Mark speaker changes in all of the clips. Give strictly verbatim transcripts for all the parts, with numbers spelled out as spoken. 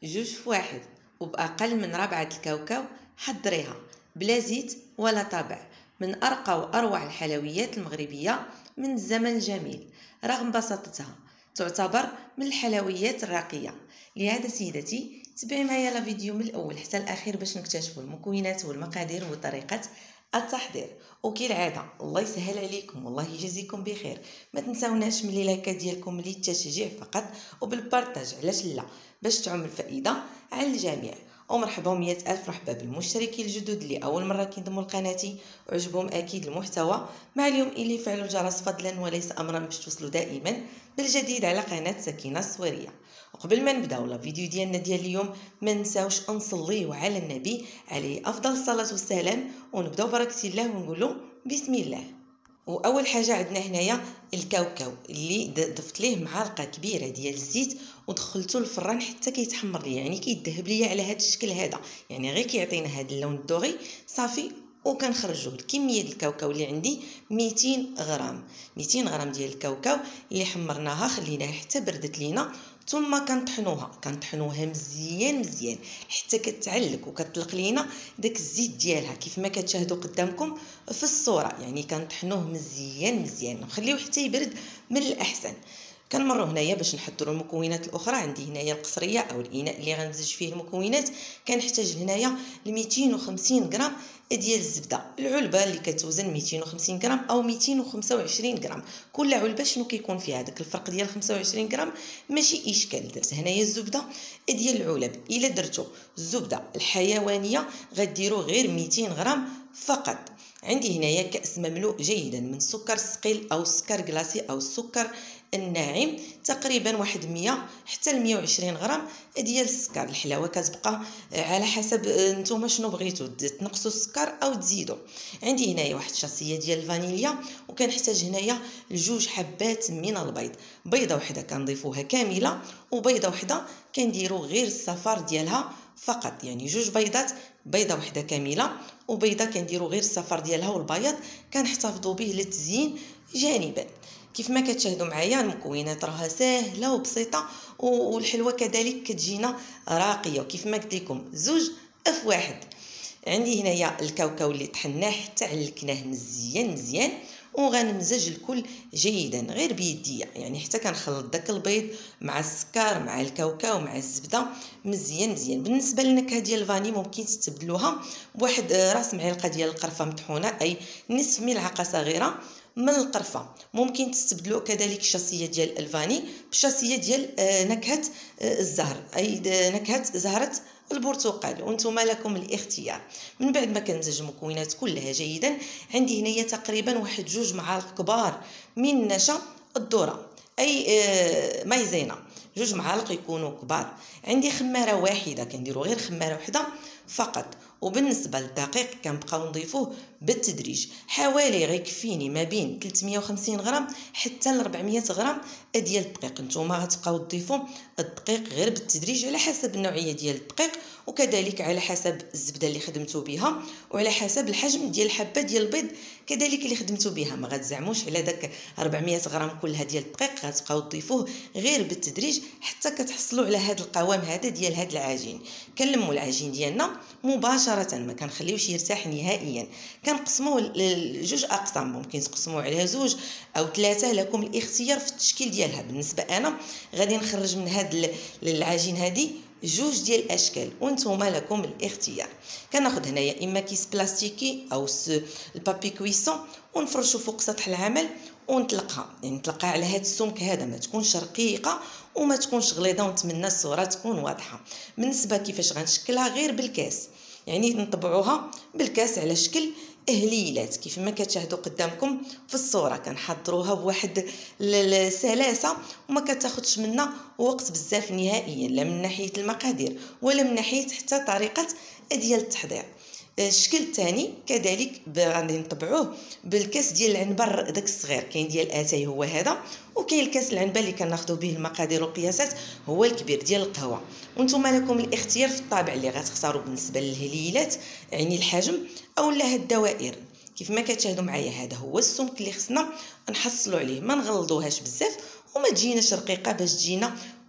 Speaker 1: جوج في واحد وبأقل من ربعة الكاوكاو حضريها بلا زيت ولا طابع، من أرقى وأروع الحلويات المغربية من الزمن الجميل. رغم بساطتها تعتبر من الحلويات الراقية. لهذا سيدتي تبعي معايا لا فيديو من الأول حتى الأخير باش نكتشفوا المكونات والمقادير وطريقة التحضير. وكالعاده الله يسهل عليكم والله يجزيكم بخير. ما تنساوناش من لايكات ديالكم للتشجيع فقط وبالبارطاج، علاش لا، باش تعم الفائده على الجميع. ومرحبا مئة الف مرحبا بالمشتركين الجدد اللي اول مره كينضموا لقناتي وعجبهم اكيد المحتوى. مع اليوم اللي فعلوا الجرس فضلا وليس امرا باش توصلوا دائما بالجديد على قناه سكينه السويريه. وقبل ما نبداو لا فيديو ديالنا ديال اليوم ما نساوش نصليو على النبي عليه افضل الصلاه والسلام، ونبداو بركه الله ونقولوا بسم الله. واول حاجه عندنا هنايا الكاوكاو اللي ضفت ليه معلقه كبيره ديال الزيت ودخلته الفران حتى كيتحمر لي، يعني كيذهب ليا على هذا الشكل هذا، يعني غير كيعطينا هذا اللون الدوغي صافي. وكنخرجوا الكميه ديال الكاوكاو اللي عندي مئتين غرام مئتين غرام ديال الكاوكاو اللي حمرناها خليناها حتى بردت لينا، ثم كنطحنوها كنطحنوها مزيان مزيان حتى كتعلك وكتطلق لينا داك الزيت ديالها كيف ما كتشاهدوا قدامكم في الصوره. يعني كنطحنوه مزيان مزيان نخليوه حتى يبرد من الاحسن. كنمروا هنايا باش نحضروا المكونات الاخرى. عندي هنايا القصريه او الاناء اللي غنمزج فيه المكونات. كنحتاج هنايا ل مئتين وخمسين غرام ديال الزبده، العلبه اللي كتوزن مئتين وخمسين غرام او مئتين وخمسة وعشرين غرام، كل علبه شنو كيكون فيها داك الفرق ديال خمسة وعشرين غرام ماشي اشكال. درت هنايا الزبده ديال العلب، الا درتو الزبده الحيوانيه غديروا غير مئتين غرام فقط. عندي هنايا كأس مملوء جيدا من سكر الثقيل او السكر كلاصي او السكر الناعم، تقريبا واحد مية حتى ل مية وعشرين غرام ديال السكر. الحلاوه كتبقى على حسب نتوما شنو بغيتو تنقصوا السكر او تزيدوا. عندي هنايا واحد الشاصيه ديال الفانيليا، وكنحتاج هنايا لجوج حبات من البيض. بيضه وحده كنضيفوها كامله وبيضه وحده كنديروا غير الصفار ديالها فقط، يعني جوج بيضات، بيضه وحده كامله وبيضه كنديروا غير الصفار ديالها والبياض كنحتفظوا به للتزيين جانبا. كيف ما كتشاهدوا معايا المكونات راها سهله وبسيطه، والحلوه كذلك كتجينا راقيه، وكيف ما قلت لكم زوج في واحد. عندي هنايا الكاوكاو اللي طحناه حتى علكناه مزيان مزيان، وغنمزج الكل جيدا غير بيديا، يعني حتى كنخلط داك البيض مع السكر مع الكاوكاو مع الزبده مزيان مزيان. بالنسبه للنكهه ديال الفاني ممكن تستبدلوها بواحد راس معلقه ديال القرفه مطحونه، اي نصف ملعقه صغيره من القرفه. ممكن تستبدلوا كذلك الشاصيه ديال الفاني بشاصيه ديال نكهه الزهر، اي نكهه زهره البرتقال، وانتم لكم الاختيار. من بعد ما كنمزج المكونات كلها جيدا، عندي هنايا تقريبا واحد جوج معالق كبار من نشا الذره، اي مايزينا، جوج معالق يكونوا كبار. عندي خماره واحده، كنديروا غير خماره واحده فقط. وبالنسبه للدقيق كنبقاو نضيفوه بالتدريج، حوالي غيكفيني ما بين ثلاثمية وخمسين غرام حتى ل أربعمية غرام ديال الدقيق. نتوما غتبقاو تضيفوا الدقيق غير بالتدريج على حسب النوعيه ديال الدقيق، وكذلك على حسب الزبده اللي خدمتوا بها، وعلى حسب الحجم ديال الحبه ديال البيض كذلك اللي خدمتوا بها. ما غتزعموش على داك أربعمية غرام كلها ديال الدقيق، غتبقاو تضيفوه غير بالتدريج حتى كتحصلوا على هذا القوام هذا ديال هذا العجين. كنلموا العجين ديالنا مباشره، ما كنخليوش يرتاح نهائيا. كنقسموه لجوج اقسام، ممكن تقسموه على زوج او ثلاثه، لكم الاختيار في التشكيل ديالها. بالنسبه انا غادي نخرج من هذا العجين هذه جوج ديال الاشكال، وانتم لكم الاختيار. كناخذ هنايا اما كيس بلاستيكي او البابي كويسون ونفرشوا فوق سطح العمل ونطلقها، يعني نطلقها على هذا السمك هذا، ما تكونش رقيقه وما تكونش غليظه، ونتمنى الصوره تكون واضحه. بالنسبه كيفاش غنشكلها غير بالكاس، يعني نطبعوها بالكاس على شكل هليلات كيف ما كتشاهدوا قدامكم في الصوره. كنحضروها بواحد السلاسه وما كتاخذش منا وقت بزاف نهائيا، لا من ناحيه المقادير ولا من ناحيه حتى طريقه ديال التحضير. الشكل الثاني كذلك غادي نطبعوه بالكاس ديال العنبر داك الصغير، كاين ديال اتاي هو هذا، وكاين الكاس العنبه اللي كناخذوا به المقادير والقياسات هو الكبير ديال القهوه. وانتم لكم الاختيار في الطابع اللي غتختاروا بالنسبه للهليلات، يعني الحجم او لا هاد الدوائر. كيف ما كتشاهدوا معايا هذا هو السمك اللي خصنا نحصلوا عليه، ما نغلظوهاش بزاف وما تجيناش رقيقه باش تجينا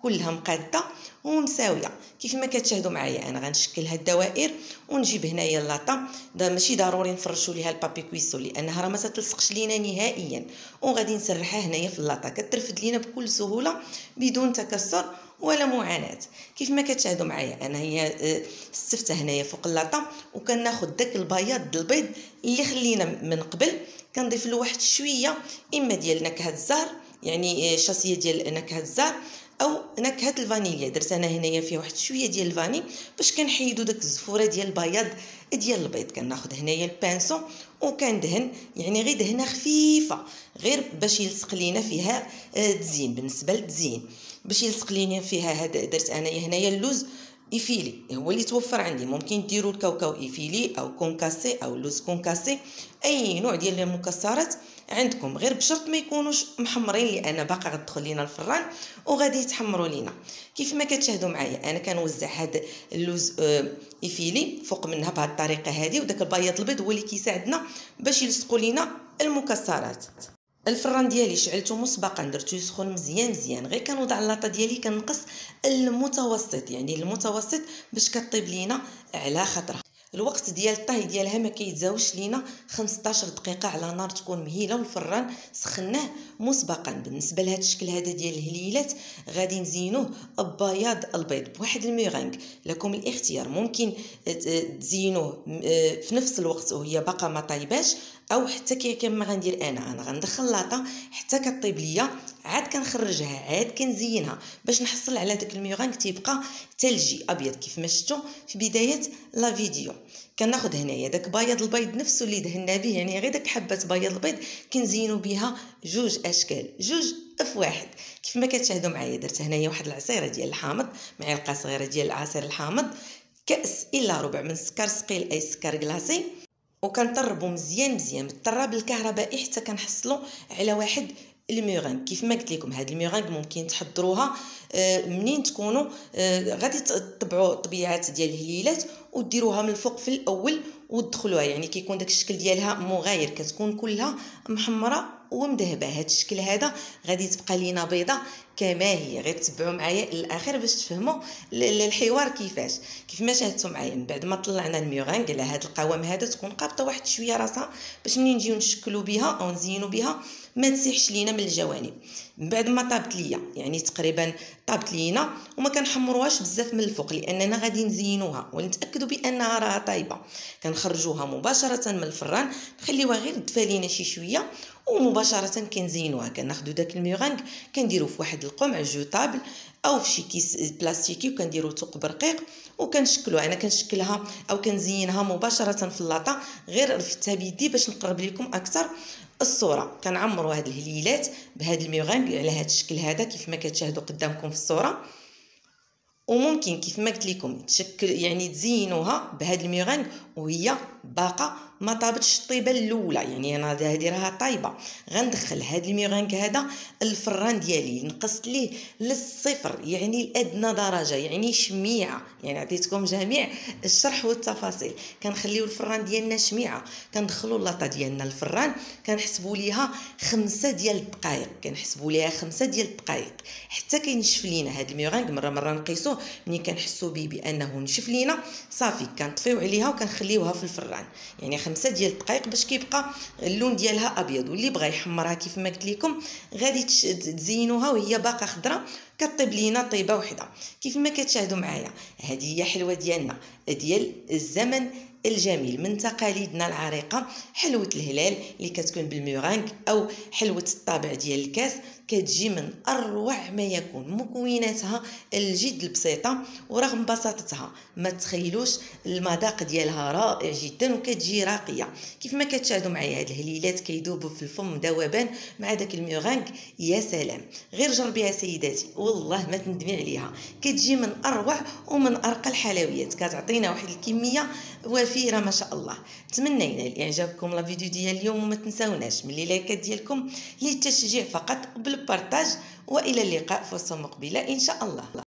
Speaker 1: كلها مقاده ومساويه. كيف ما كتشاهدوا معايا انا غنشكل هاد الدوائر ونجيب هنايا اللاطه. دا ماشي ضروري نفرشوا ليها البابي كويسو لانها راه ما تلصقش لينا نهائيا، وغادي نسرحها هنايا في اللاطه كترفد لينا بكل سهوله بدون تكسر ولا معاناه. كيف ما كتشاهدوا معايا انا هي استفتها هنايا فوق اللاطه، وكناخذ داك البياض د البيض اللي خلينا من قبل كنضيف له واحد شويه اما ديال نكهه الزهر، يعني شاصيه ديال نكهه الزهر او نكهه الفانيليا. درت انا هنايا فيه واحد شويه ديال الفاني باش كنحيدوا داك الزفوره ديال البياض ديال البيض. كناخذ هنايا البانسو وكندهن، يعني غير دهنه خفيفه غير باش يلصق لينا فيها تزيين. بالنسبه للتزيين باش يلصق لينا فيها هذا درت انايا هنايا اللوز ايفيلي هو اللي توفر عندي. ممكن ديروا الكاوكاو ايفيلي او كونكاسي او لوز كونكاسي، اي نوع ديال المكسرات عندكم، غير بشرط ما يكونوش محمرين لان باقا غتدخل لينا الفران وغادي يتحمروا لينا. كيف ما كتشاهدوا معايا انا كنوزع هذا اللوز ايفيلي فوق منها بهذه الطريقه هذه، وداك البياض البيض هو اللي كيساعدنا باش يلصقوا لينا المكسرات. الفران ديالي شعلته مسبقا، درتو يسخن مزيان مزيان، غير كنوضع اللاطه ديالي كنقص المتوسط، يعني المتوسط باش كطيب لينا على خطرها. الوقت ديال الطهي ديالها ما كيتزاوش لينا خمسطاش دقيقه على نار تكون مهيله، والفران سخناه مسبقا. بالنسبه لهذا الشكل هذا ديال الهليلات غادي نزينوه ببياض البيض بواحد الميغانغ، لكم الاختيار. ممكن تزينوه في نفس الوقت وهي باقا ما طايباش، او حتى كما غندير انا انا غندخل لاطه حتى كطيب ليا عاد كنخرجها عاد كنزينها باش نحصل على داك الميغانغ تيبقى ثلجي ابيض كيف ما شفتوا في بدايه لا فيديو. كناخذ هنايا داك بياض البيض نفسه اللي دهنا به، يعني غير داك حبه بياض البيض كنزينوا بها جوج اشكال، جوج في واحد. كيف ما كتشاهدوا معايا درت هنايا واحد العصيره ديال الحامض، معلقه صغيره ديال العصير الحامض، كاس الا ربع من سكر ثقيل اي سكر كلاصي، وكنطربوا مزيان مزيان بالطراب الكهربائي حتى كنحصلوا على واحد الميغانغ. كيف ما قلت لكم هاد الميغانغ ممكن تحضروها منين تكونوا غادي تطبعوا طبيعات ديال الهليلات وديروها من الفوق في الاول وتدخلوها، يعني كيكون داك الشكل ديالها مغاير، كتكون كلها محمره ومذهبه. هاد الشكل هذا غادي تبقى لينا بيضه كما هي، غير تبعوا معايا للاخر باش تفهموا الحوار كيفاش. كيف ما شاهدتوا معايا من بعد ما طلعنا الميغانغ على هذا القوام هذا تكون قابطه واحد شويه راسها باش منين نجيو نشكلوا بها او نزينوا بها ما تسيحش لينا من الجوانب. من بعد ما طابت ليا يعني تقريبا طابت لينا وما كنحمروهاش بزاف من الفوق لاننا غادي نزينوها ونتاكدوا بانها راه طايبه، كنخرجوها مباشره من الفران نخليوها غير تدفى لينا شي شويه ومباشره كنزينوها. كناخذوا داك الميغانغ كنديروه في واحد القمع جوطابل او في شي كيس بلاستيكي وكنديروا ثقب رقيق وكنشكلوها. انا كنشكلها او كنزينها مباشره في اللاطه، غير رفدتها بيدي باش نقرب لكم اكثر الصوره. كنعمروا هاد الهليلات بهاد الميغانغ على هاد الشكل هذا كيف ما كتشاهدوا قدامكم في الصوره. وممكن كيف ما قلت لكم تشكل يعني تزينوها بهاد الميغانغ وهي باقا ما طابتش الطيبه الاولى، يعني انا هذه راها طايبه. غندخل هاد الميغانغ هذا الفران ديالي نقصت ليه للصفر، يعني لادنى درجه، يعني شميعه، يعني عطيتكم جميع الشرح والتفاصيل. كنخليو الفران ديالنا شميعه، كندخلوا اللاطه ديالنا الفران كنحسبوا ليها خمسة ديال الدقائق، كنحسبوا ليها خمسة ديال الدقائق حتى كينشف لينا هاد الميغانغ. مره مره نقيسوه ملي كنحسوا به بانه نشف لينا صافي كنطفيو عليها وكنخليوها في الفران، يعني خمسة ديال الدقائق باش كيبقى اللون ديالها ابيض. واللي بغى يحمرها كيف ما قلت لكم غادي تزينوها وهي باقا خضراء كطيب لينا طيبه وحده. كيف ما كتشاهدوا معايا هذه هي حلوه ديالنا ديال الزمن الجميل من تقاليدنا العريقه، حلوه الهلال اللي كتكون بالميغانغ او حلوه الطابع ديال الكاس، كتجي من اروع ما يكون. مكوناتها الجد البسيطه ورغم بساطتها ما تخيلوش المذاق ديالها رائع جدا وكتجي راقيه. كيف ما كتشاهدوا معايا هاد الهليلات كيذوبوا في الفم ذوبان مع داك الميغانغ، يا سلام. غير جربيها سيداتي والله ما تندمي عليها، كتجي من اروع ومن ارقى الحلويات، كتعطينا واحد الكميه وفيره ما شاء الله. نتمنى ينال اعجابكم لا فيديو ديال اليوم، وما تنساوناش من اللايكات ديالكم للتشجيع فقط بالبارطاج، والى اللقاء في فرصه مقبله ان شاء الله.